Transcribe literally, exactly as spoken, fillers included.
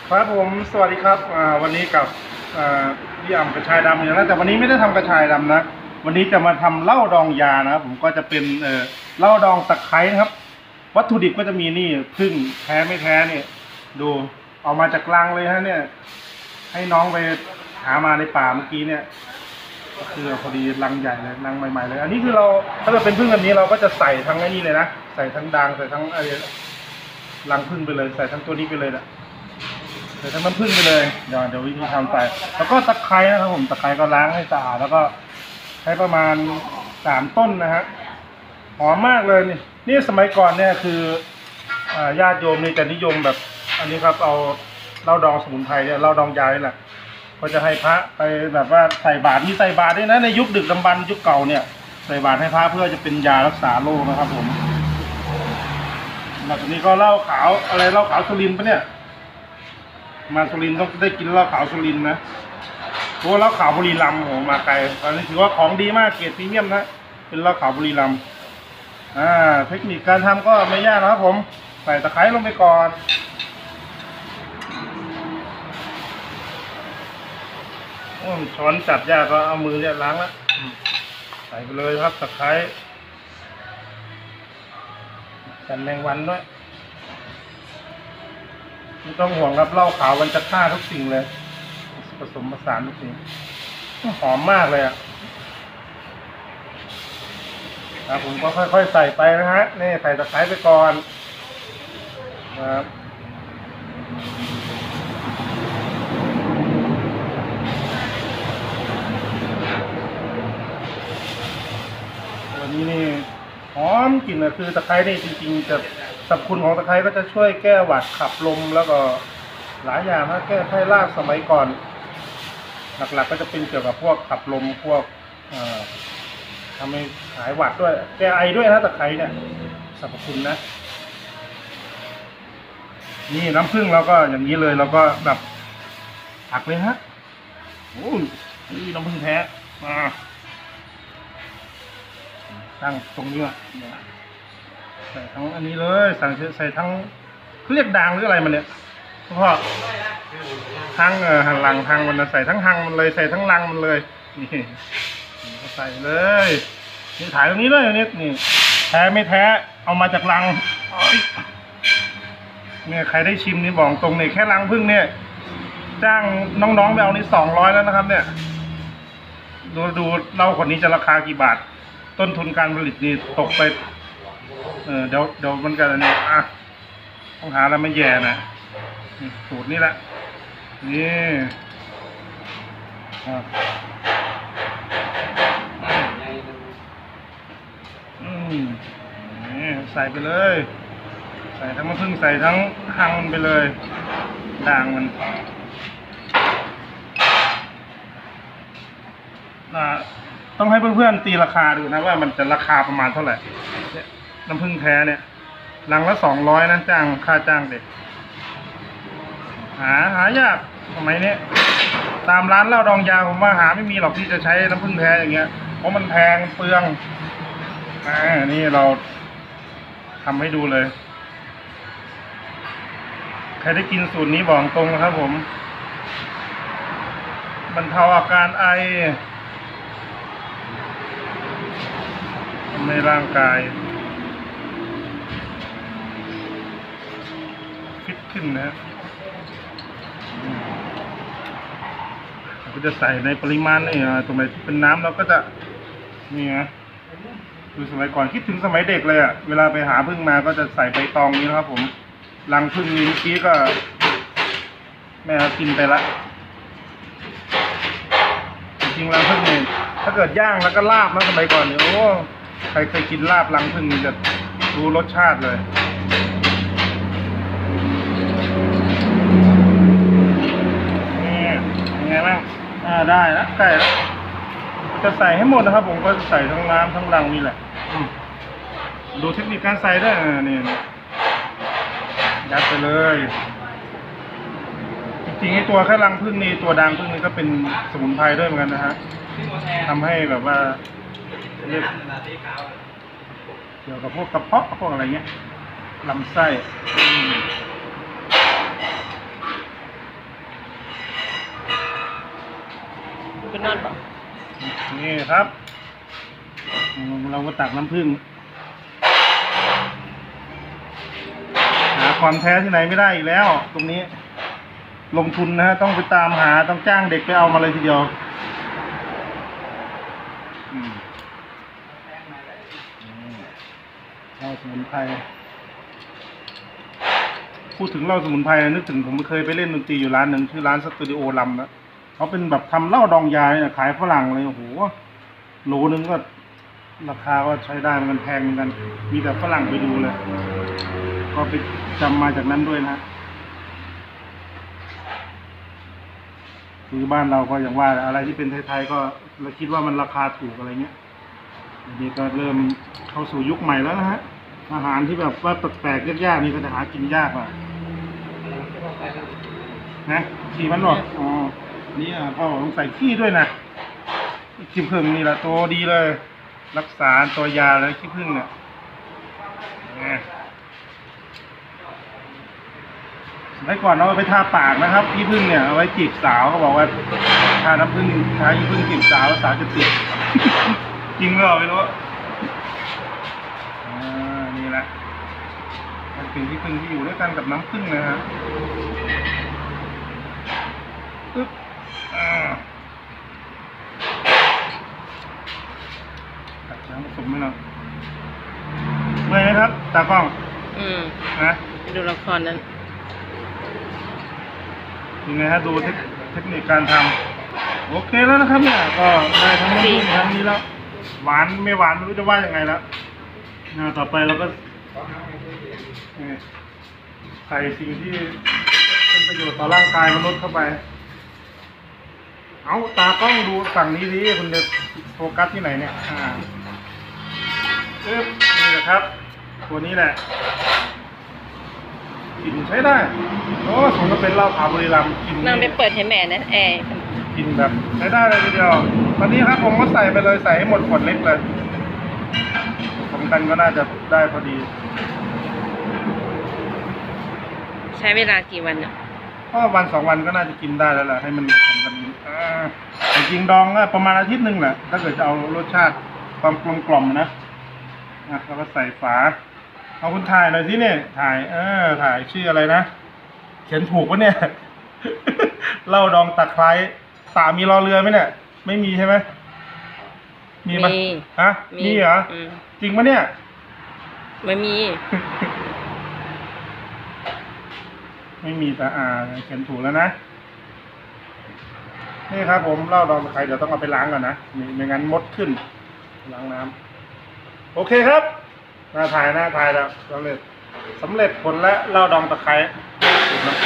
ครับผมสวัสดีครับวันนี้กับพี่อ่ำกระชายดำอย่างนั้นแต่วันนี้ไม่ได้ทำกระชายดำนะวันนี้จะมาทำเหล้าดองยานะครับผมก็จะเป็นเหล้าดองตะไคร้นะครับวัตถุดิบก็จะมีนี่พึ่งแท้ไม่แท้เนี่ยดูเอามาจากรังเลยฮะเนี่ยให้น้องไปหามาในป่าเมื่อกี้เนี่ยก็คือพอดีรังใหญ่เลยรังใหม่ๆเลยอันนี้คือเราถ้าเราเป็นพึ่งแบบนี้เราก็จะใส่ทั้งไอ้นี่เลยนะใส่ทั้งด่างใส่ทั้งอะไรรังพึ่งไปเลยใส่ทั้งตัวนี้ไปเลยนะใส่ทั้งน้ำผึ้งไปเลยเดี๋ยวเดี๋ยววิธีทำใส่แล้วก็ตะไคร้นะครับผมตะไคร้ก็ล้างให้สะอาดแล้วก็ใช้ประมาณสามต้นนะฮะหอมมากเลยนี่นี่สมัยก่อนเนี่ยคือญาติโยมนี่จะนิยมแบบอันนี้ครับเอาเหล้าดองสมุนไพรเนี่ยเหล้าดองยานี่แหละก็จะให้พระไปแบบว่าใส่บาตรมีใส่บาตรด้วยนะในยุคดึกดำบรรพ์ยุคเก่าเนี่ยใส่บาตรให้พระเพื่อจะเป็นยารักษาโรคนะครับผมแบบนี้ก็เหล้าขาวอะไรเหล้าขาวสุรินทร์ปะเนี่ยมาสุรินทร์ต้องได้กินเหล้าขาวสุรินทร์นะเพราะว่าเหล้าขาวบุรีรัมย์โหมาไกลตอนนี้ถือว่าของดีมากเกรดพรีเมียมนะเป็นเหล้าขาวบุรีรัมย์อ่าเทคนิคการทำก็ไม่ยากนะครับผมใส่ตะไคร้ลงไปก่อนช้อนจับยากก็เอามือเนี่ยล้างแล้วใส่ไปเลยครับตะไคร้กันแมงวันด้วยไม่ต้องห่วงครับเหล้าขาวมันจะฆ่าทุกสิ่งเลยผสมผสานทุกสิ่งหอมมากเลยอ่ะครับผมก็ค่อยๆใส่ไปนะฮะนี่ใส่ตะไคร้ไปก่อนครับวันนี้นี่หอมกลิ่นเลยคือตะไคร้นี่จริงๆจะสรรพคุณของตะไคร้ก็จะช่วยแก้หวัดขับลมแล้วก็หลายอย่างนะแก้ไข้ลากสมัยก่อนหลักๆก็จะเป็นเกี่ยวกับพวกขับลมพวกทำให้หายหวัดด้วยแก้ไอด้วยนะตะไคร้เนี่ยสรรพคุณนะนี่น้ำผึ้งเราก็อย่างนี้เลยเราก็แบบตักเลยฮะโอ้ยนี่น้ำผึ้งแท้มาตั้งตรงนี้อ่ะใส่ทั้งอันนี้เลยสั่งใส่ทั้งเรียกด่างหรืออะไรมันเนี่ยพ่อทั้งเออหันหลังทางมันใส่ทั้งหังมันเลยใส่ทั้งลังมันเลยนี่ใส่เลยนี่ถ่ายตรงนี้เลยนี่นี่แท้ไม่แท้เอามาจากลังเนี่ยใครได้ชิมนี่บอกตรงเนี่ยแค่ลังพึ่งเนี่ยจ้างน้องๆไปเอานี่สองร้อยแล้วนะครับเนี่ยดูดูเหล้าขวดนี้จะราคากี่บาทต้นทุนการผลิตนี่ตกไปเออเดี๋ยวเดี๋ยวมันกันเนี่ยอ่ะต้องหาอะไรมาแย่นะสูตรนี้แหละนี่อืมนี่ใส่ไปเลยใส่ทั้งมะพร้าวใส่ทั้งหังมันไปเลยด่างมันนะต้องให้เพื่อนๆตีราคาดูนะว่ามันจะราคาประมาณเท่าไหร่น้ำผึ้งแท้เนี่ยลังละสองร้อยนะจ้างค่าจ้างเด็กหาหายากสมัยนี้ตามร้านเหล้าดองยาผมว่าหาไม่มีหรอกที่จะใช้น้ำผึ้งแท้อย่างเงี้ยเพราะมันแพงเปลืองอ่านี่เราทำให้ดูเลยใครได้กินสูตรนี้บอกตรงนะครับผมบรรเทาอาการไอในร่างกายฟิตขึ้นนะก็จะใส่ในปริมาณนี่ตรงไหนเป็นน้ำเราก็จะนี่นะดูสมัยก่อนคิดถึงสมัยเด็กเลยอ่ะเวลาไปหาพึ่งมาก็จะใส่ใบตองนี้นะครับผมรังพึ่งนี้เมื่อกี้ก็แม่กินไปละจริงๆรังพึ่งเนี่ยถ้าเกิดย่างแล้วก็ลาบนะสมัยก่อนเนี่ยโอ้ใครเคยกินลาบรังพึ่งจะรู้รสชาติเลยนี่ยังไงบ้างอ่าได้แล้วใกล้แล้วจะใส่ให้หมดนะครับผมก็ใส่ทั้งน้ำทั้งรังนี่แหละดูเทคนิคการใส่ได้นี่ยัดไปเลยจริงๆไอ้ตัวแค่รังผึ้งนี่ตัวด่างผึ้งนี่ก็เป็นสมุนไพรด้วยเหมือนกันนะฮะทำให้แบบว่าเกี่ยวกับพวกกระเพาะพวกอะไรเงี้ยลำไส้นอนบอกนี่ครับอืมเราก็ตักน้ำผึ้งหาความแท้ที่ไหนไม่ได้อีกแล้ว ตรงนี้ ลงทุนนะฮะต้องไปตามหาต้องจ้างเด็กไปเอามาเลยทีเดียวอืมเหล้าสมุนไพรพูดถึงเหล้าสมุนไพรนึกถึงผมเคยไปเล่นดนตรีอยู่ร้านหนึ่งชื่อร้านสตูดิโอลำนะเขาเป็นแบบทำเหล้าดองยาเนี่ยขายฝรั่งเลยโอ้โหโหลนึงก็ราคาก็ใช้ได้มันแพงเหมือนกันมีแต่ฝรั่งไปดูเลยก็ไปจำมาจากนั้นด้วยนะคือบ้านเราก็อย่างว่าอะไรที่เป็นไทยๆก็เราคิดว่ามันราคาถูกอะไรเงี้ยทีนี้ก็เริ่มเข้าสู่ยุคใหม่แล้วนะฮะอาหารที่แบบว่าแปลกๆยากๆนี่ก็จะหากินยากอ่ะนะขี้มันหรออ๋อนี่อ่ะพ่อต้องใส่ขี้ด้วยนะขี้ผึ้งนี่แหละตัวดีเลยรักษาตัวยาเลยขี้ผึ้งเนี่ยสมัยก่อนเราไปทาปากนะครับขี้ผึ้งเนี่ยเอาไว้จีบสาวเขาบอกว่าทาน้ำผึ้งทาขี้ผึ้งจีบสาวสาวจะติดจริงหรือเปล่าไม่รู้อ่านี่แหละมันเป็นขี้ผึ้งที่อยู่ด้วยกันกับน้ำผึ้งนะฮะปึ๊บอ่าตัดน้ำผสมไหมเนาะเมื่อยไหมครับตากล้องอืมนะไปดูละครนั้นยังไงฮะดูเทคเทคนิคการทำโอเคแล้วนะครับเนี่ยก็ได้ทั้งน้ำผึ้งทั้งนี้แล้วหวานไม่หวานไม่รู้จะว่ายังไงแล้วต่อไปเราก็ใส่สิ่งที่เป็นประโยชน์ต่อร่างกายมนุษย์เข้าไปเอาตากล้องดูฝั่งนี้ดิคุณจะโฟกัสที่ไหนเนี่ยอ่าปึ๊บนี่แหละครับตัวนี้แหละกลิ่นใช้ได้โอ้สมกับเป็นเหล้าขาวบุรีรัมย์กลิ่นนั่งไปเปิดให้แม่นะแอร์กลิ่นแบบใช้ได้เลยทีเดียวตอนนี้ครับผมก็ใส่ไปเลยใส่ให้หมดขวดเล็กเลยผสมกันก็น่าจะได้พอดีใช้เวลากี่วันเนี่ยก็วันสองวันก็น่าจะกินได้แล้วแหละให้มันผสมกันอ่าจริงดองก็ประมาณอาทิตย์หนึ่งแหละถ้าเกิดจะเอารสชาติความกลมกล่อมนะอ่ะเราก็ใส่ฝาเอาคุณถ่ายหน่อยสิเนี่ยถ่ายเออถ่ายชื่ออะไรนะเขียนถูกปะเนี่ย เหล้าดองตะไคร้ตามีรอเรือไหมเนี่ยไม่มีใช่ไหมมีไหมฮะมีเหรอจริงปะเนี่ยไม่มีไม่มีแต่อ่าเขียนถูกแล้วนะนี่ครับผมเหล้าดองตะไคร้เดี๋ยวต้องเอาไปล้างก่อนนะไม่งั้นมดขึ้นล้างน้ำโอเคครับหน้าถ่ายหน้าถ่ายแล้วสำเร็จสำเร็จผลและเหล้าดองตะไคร้สูตรน้ำ